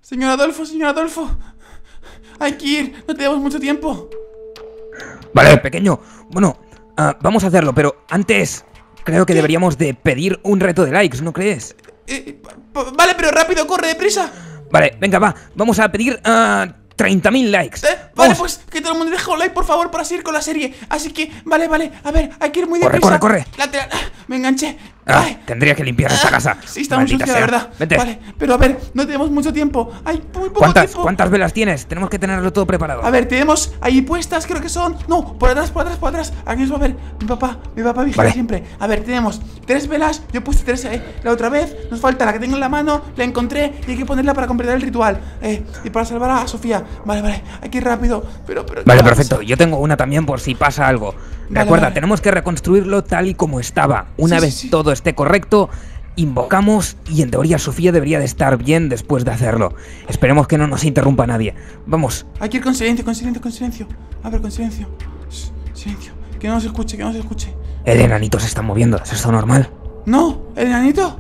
Señor Adolfo. Hay que ir, no tenemos mucho tiempo. Vale, pequeño. Bueno, vamos a hacerlo, pero antes creo que deberíamos de pedir un reto de likes, ¿no crees? Vale, pero rápido, corre, deprisa. Vale, venga, va. Vamos a pedir 30.000 likes. Vale, pues que todo el mundo deje un like, por favor, para seguir con la serie. Así que, vale, a ver, hay que ir muy deprisa. Corre. Me enganché. Tendría que limpiar esta casa. Sí, está muy sucia, de verdad. Vete. Vale, pero a ver, no tenemos mucho tiempo. Hay muy poco tiempo. ¿Cuántas velas tienes? Tenemos que tenerlo todo preparado. A ver, tenemos ahí puestas, creo que son. No, por atrás. Aquí nos va a ver. Mi papá vigila siempre. A ver, tenemos 3 velas. Yo puse 3 la otra vez. Nos falta la que tengo en la mano. La encontré y hay que ponerla para completar el ritual. Y para salvar a Sofía. Vale, hay que ir rápido. Pero vale, perfecto. Yo tengo una también por si pasa algo. Recuerda, tenemos que reconstruirlo tal y como estaba. Una vez todo esté correcto, invocamos y en teoría Sofía debería de estar bien después de hacerlo. Esperemos que no nos interrumpa nadie. Vamos. Hay que ir con silencio. A ver, con silencio. Silencio. Que no se escuche. El enanito se está moviendo. ¿Es esto normal? No, ¿el enanito?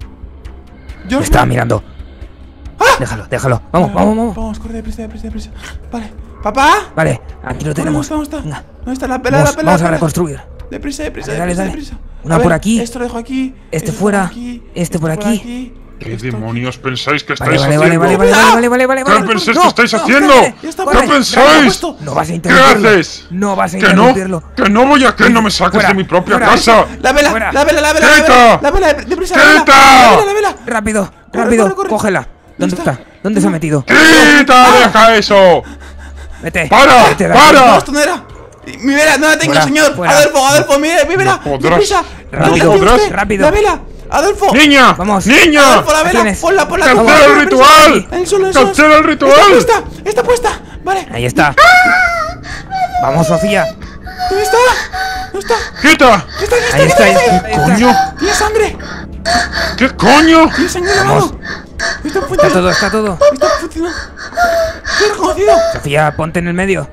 Me estaba mirando. Déjalo. Vamos. Vamos, corre, deprisa. Vale. ¿Papá? Vale, aquí lo tenemos. ¿Dónde está? Venga. ¿Dónde está la pela? Vamos a reconstruir. Deprisa. Dale. Una por aquí. Esto lo dejo aquí. Este fuera. Este por aquí. ¿Qué demonios pensáis que estáis haciendo? Vale. ¿Qué pensáis que estáis haciendo? ¿Qué pensáis? No vas a ¿Qué interrumpirlo. haces? No vas a interrumpirlo. Que no voy a que no me saques de mi propia casa. La vela. ¡Quita! La vela, deprisa. ¡Quita! La vela. Rápido. Corre. Cógela. ¿Dónde está? ¿Dónde se ha metido? ¡Quita! ¡Deja eso! Vete. ¡Para! No, esto no era. Mi vela, no la tengo, señor. Fuera. Adolfo, mi vela. No podrás. Deprisa. Rápido. La vela. Adolfo. ¡Niña! Vamos. ¡Niña! Adolfo, la vela. Ponla. ¡Cancela el ritual! ¡Cancela el ritual! Está puesta. Vale. Ahí está. Vamos, Sofía. ¿Dónde está? ¿Dónde está? ¡Quita! Ahí está. ¿Qué coño? Tiene sangre. ¿Qué coño? Tiene sangre en la Vamos. mano. Está funcionando. Está todo. Está funcionando. ¡Qué reconocido! Sofía, ponte en el medio.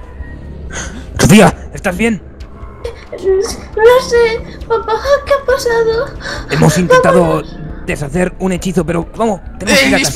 Sofía, ¿estás bien? No sé, papá, ¿qué ha pasado? Hemos intentado deshacer un hechizo, pero vamos, tenemos que ir a casa.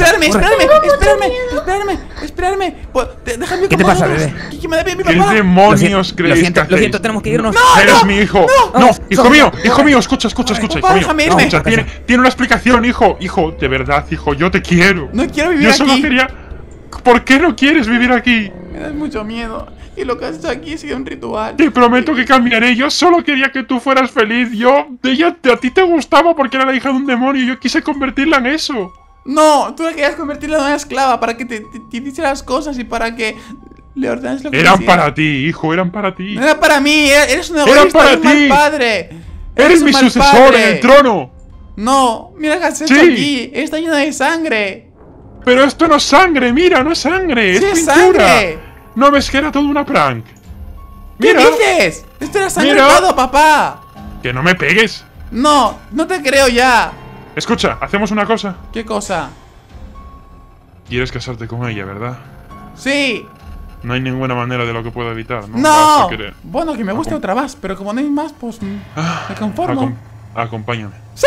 Esperadme. Déjame. ¿Qué te pasa, bebé? ¿Qué me da mi ¿Qué papá? demonios creéis que hacéis? Lo siento, tenemos que irnos. Eres mi hijo. No, hijo mío, escucha, Papá, déjame irme. Escucha, tiene una explicación, hijo. Hijo, de verdad, hijo, yo te quiero. No quiero vivir Yo solo aquí. quería... ¿Por qué no quieres vivir aquí? Me das mucho miedo. Y lo que has hecho aquí ha sido un ritual. Te prometo que cambiaré. Yo solo quería que tú fueras feliz. A ti te gustaba porque era la hija de un demonio. Yo quise convertirla en eso. No, tú querías convertirla en una esclava para que te hiciese las cosas y para que le ordenes lo que Eran quisiera. para ti, hijo, eran para ti. No era para mí, eres un Eran egoísta, para eres un mal ti. padre. Eres un mi mal sucesor padre. en el trono. No, mira qué has hecho Sí. aquí. Está lleno de sangre. Pero esto no es sangre, mira, no es sangre. Sí, es es pintura. sangre. ¿No ves que era todo una prank? ¿Qué Mira, dices? Esto era sangre Mira. todo, papá. que no me pegues. No te creo ya. Escucha, hacemos una cosa. ¿Qué cosa? Quieres casarte con ella, ¿verdad? Sí. No hay ninguna manera de lo que pueda evitar, ¿no? Vas No. a querer. Bueno, que me guste otra más, pero como no hay más, pues me conformo. Acompáñame. ¡Sí!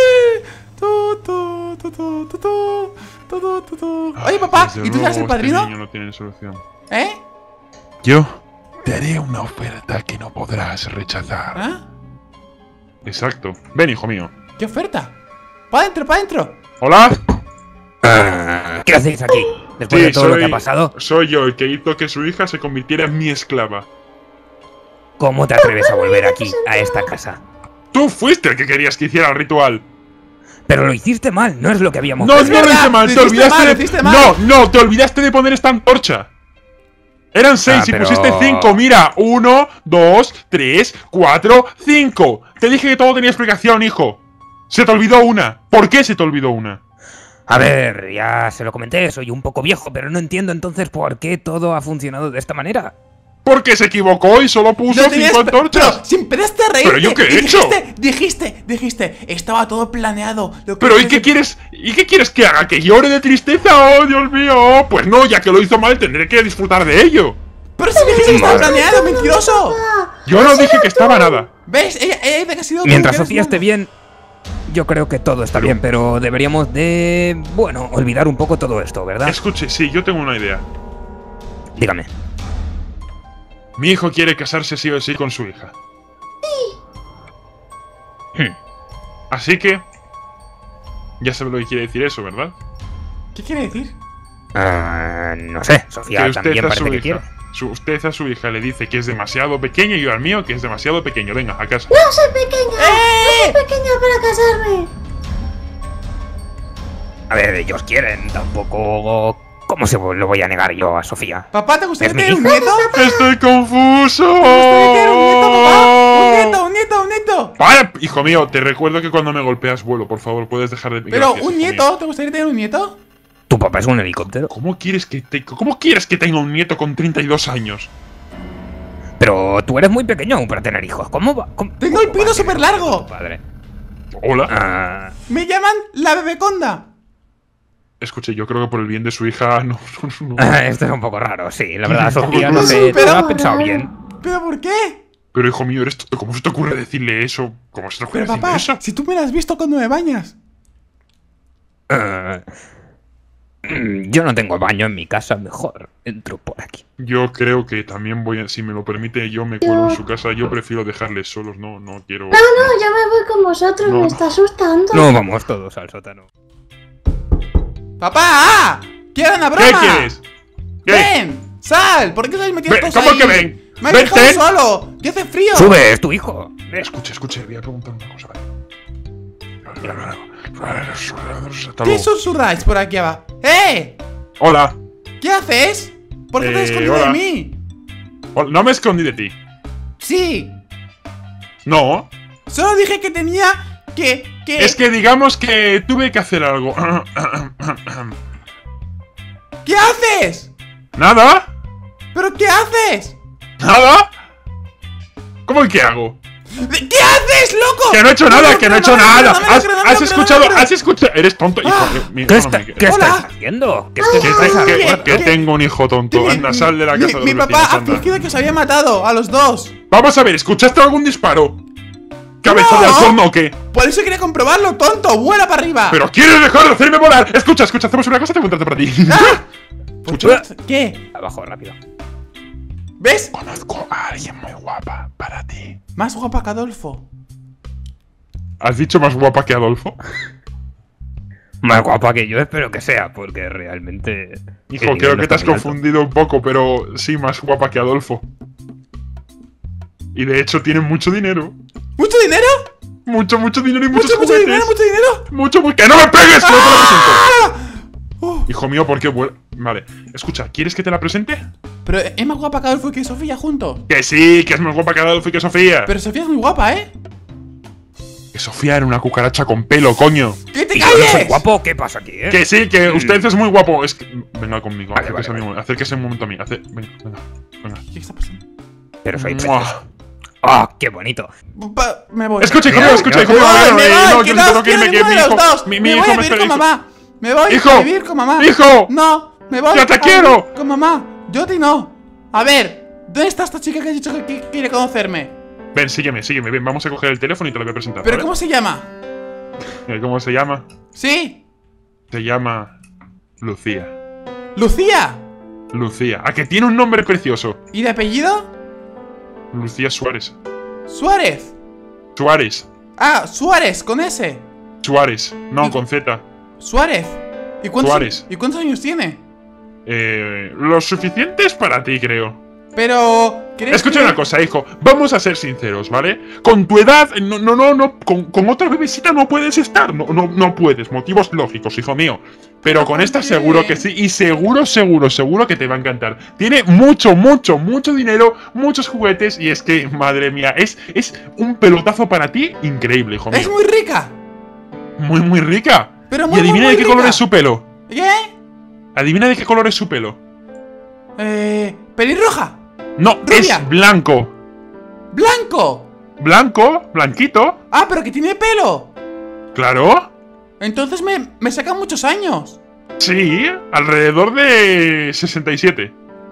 Oye, papá, Desde ¿y tú eres el luego, padrino? Este niño no tiene solución. ¿Eh? Yo te haré una oferta que no podrás rechazar. ¿Ah? Exacto. Ven, hijo mío. ¿Qué oferta? ¡Pa' adentro! ¿Hola? ¿Qué hacéis aquí? Después de todo lo que ha pasado, Soy yo el que hizo que su hija se convirtiera en mi esclava. ¿cómo te atreves a volver aquí, a esta casa? Tú fuiste el que querías que hiciera el ritual. Pero lo hiciste mal, no es lo que habíamos No, pensado. no lo hice mal, lo te hiciste olvidaste mal, de... lo hiciste mal. No, te olvidaste de poner esta antorcha. Eran 6 y pero- pusiste 5, mira. 1, 2, 3, 4, 5. Te dije que todo tenía explicación, hijo. Se te olvidó una. ¿Por qué se te olvidó una? A ver, ya se lo comenté, soy un poco viejo, pero no entiendo entonces por qué todo ha funcionado de esta manera. Porque se equivocó y solo puso 5 antorchas. Pero si empezaste a reírte. ¿Pero yo qué he y hecho? Dijiste, estaba todo planeado. Pero ¿y qué quieres? ¿Y qué quieres que haga? ¿Que llore de tristeza? ¡Oh, Dios mío! Pues no, ya que lo hizo mal, tendré que disfrutar de ello. Pero si dijiste que estaba planeado, mentiroso. Yo no dije que estaba nada. ¿Ves? Ella dice que ha sido. Mientras como que Sofía eres esté bien, yo creo que todo está bien, pero deberíamos de... bueno, olvidar un poco todo esto, ¿verdad? Escuche, sí, yo tengo una idea. Dígame. Mi hijo quiere casarse sí o sí con su hija. Así que... ya sabe lo que quiere decir eso, ¿verdad? ¿Qué quiere decir? No sé, Sofía Que también usted a parece su que hija... quiere. Usted a su hija le dice que es demasiado pequeño y yo al mío que es demasiado pequeño. Venga, a casa. No soy pequeña. No soy pequeña para casarme. A ver, ellos quieren, tampoco... ¿Cómo se lo voy a negar yo a Sofía? Papá, ¿te gustaría ¿Es mi tener un hija? nieto? ¡Estoy confuso! ¿Te gustaría tener un nieto, papá? Un nieto. ¡Para! Hijo mío, te recuerdo que cuando me golpeas vuelo, por favor, puedes dejar de... Pero, Gracias, ¿un hijo nieto? mío. ¿Te gustaría tener un nieto? ¿Tu papá es un helicóptero? ¿Cómo quieres que tenga un nieto con 32 años? Pero tú eres muy pequeño aún para tener hijos. ¿Cómo va? Tengo el pelo súper largo. Padre. Hola. Me llaman la bebeconda. Escuche, yo creo que por el bien de su hija no. Esto es un poco raro, sí. La verdad, Un poco Sofía, no raro. sé, Pero- ¿te lo has pensado bien? ¿Pero por qué? Pero hijo mío, eres tonto. ¿Cómo se te ocurre decirle eso? ¿Cómo se te ocurre Pero decirle papá, eso? si tú me la has visto cuando me bañas. Yo no tengo baño en mi casa, mejor entro por aquí. Yo creo que también voy a, si me lo permite, yo me cuelo en su casa. Yo prefiero dejarles solos, no quiero. No, yo me voy con vosotros. No. Me está asustando. No, vamos todos al sótano. ¡Papá! ¡Quiero una broma! ¿Qué quieres? ¿Qué? ¡Ven! ¡Sal! ¿Por qué estáis metidos Ven, todos ¿cómo ahí? que ven? ¡Me he Ven, dejado ven. solo! ¡Que hace frío! ¡Sube, es tu hijo! Escuche, voy a preguntar una cosa, ¿vale? Hasta ¿Qué luego. susurráis por aquí abajo? ¡Eh! Hola. ¿Qué haces? ¿Por qué te has escondido hola. de mí? Hola, no me escondí de ti. Sí. No. Solo dije que tenía que... Es que digamos que tuve que hacer algo. ¿Qué haces? ¿Nada? ¿Pero qué haces? ¿Nada? ¿Cómo que hago? ¿Qué haces, loco? Que no he hecho nada, que no he hecho nada. ¿Has escuchado? ¿Has ¿Has escuchado? Eres tonto, hijo. ¿Qué estás Hola. haciendo? ¿Qué ¿Qué estás pasa? haciendo? Que tengo un hijo tonto. Anda, sal de la casa de Mi los papá vecinos, ha anda. fingido que os había matado a los dos. Vamos a ver, ¿escuchaste algún disparo? ¿Cabeza de No. halcón o qué? Por eso quería comprobarlo, tonto. ¡Vuela para arriba! ¿Pero quieres dejar de hacerme volar? Escucha, hacemos una cosa, tengo un trato para ti. ¡Ah! Escucha. ¿Qué? Abajo, rápido. ¿Ves? Conozco a alguien muy guapa para ti. Más guapa que Adolfo. ¿Has dicho más guapa que Adolfo? Más guapa que yo espero que sea, porque realmente... Hijo, el nivel creo no que te está has muy alto. confundido un poco, pero sí, más guapa que Adolfo. Y de hecho tiene mucho dinero. ¿Mucho dinero? Mucho dinero y muchos ¿Mucho juguetes. dinero? ¿Mucho dinero? ¡Que no me pegues! ¡Que no te la presento! ¡Ah! Oh, Hijo mío, ¿por qué Vale, escucha, ¿quieres que te la presente? pero es más guapa que Adolfo y que Sofía juntos. Que sí, que es más guapa que Adolfo y que Sofía. Pero Sofía es muy guapa, ¿eh? Que Sofía era una cucaracha con pelo, coño. ¡Que te ¿Y yo no soy calles! guapo? ¿Qué pasa aquí, eh? Que sí, que usted es muy guapo. Es que... Venga conmigo, Vale, acérquese, vale, acérquese un momento a mí. Venga. ¿Qué está pasando? Pero soy Mua. precioso. ¡Ah, qué bonito! Me voy. Escucha, hijo Me mío, voy, escucha, me hijo voy, mío. me No, voy, yo que tengo todos que irme, quieren que uno mi de los hijo... dos. Mi Me hijo voy a me vivir espera. con mamá. Me voy ¡Hijo! a vivir con mamá. ¡Hijo! No, me voy. ¡Ya te a quiero! vivir con mamá. Yo a ti no. A ver, ¿dónde está esta chica que has dicho que quiere conocerme? Ven, sígueme, ven, vamos a coger el teléfono y te lo voy a presentar. ¿Pero ¿vale? cómo se llama? ¿Cómo se llama? ¿Sí? Se llama... Lucía. ¿Lucía? Lucía. ¿A que tiene un nombre precioso? ¿Y de apellido? Lucía Suárez. Suárez. Suárez. Ah, Suárez, con S. Suárez. No, con Z. Suárez. ¿Y cuántos, Suárez. ¿Y cuántos años tiene? Lo suficientes para ti, creo. Pero... ¿crees Escucha que- una cosa, hijo. Vamos a ser sinceros, ¿vale? Con tu edad, no. Con otra bebecita no puedes estar. No puedes. Motivos lógicos, hijo mío. Pero con esta qué? seguro que sí. Y seguro que te va a encantar. Tiene mucho dinero, muchos juguetes. Y es que, madre mía, es un pelotazo para ti increíble, hijo mío. Es muy rica. Muy rica. Pero Y muy, adivina muy de qué color rica. es su pelo. ¿Qué? Adivina de qué color es su pelo. Pelirroja. No, Rubia. es blanco. Blanco. Blanco, blanquito. Ah, pero que tiene pelo. Claro. Entonces me sacan muchos años. Sí, alrededor de 67.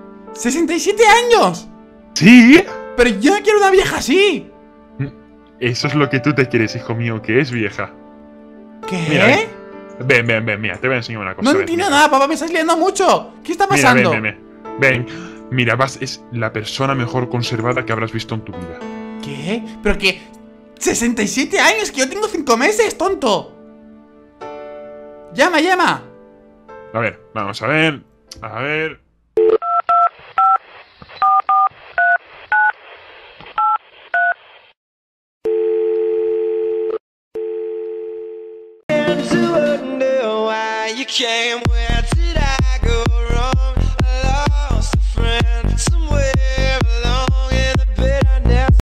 67 años. Sí. Pero yo no quiero una vieja así. Eso es lo que tú te quieres, hijo mío, que es vieja. ¿Qué? Mira, ven, mira, te voy a enseñar una cosa. No ven, entiendo mira. nada, papá, me estás liando mucho. ¿Qué está Mira, pasando? ven. Mira, es la persona mejor conservada que habrás visto en tu vida. ¿Qué? ¿Pero qué? 67 años, que yo tengo 5 meses, tonto. Llama. A ver, vamos a ver. A ver. To wonder why you came when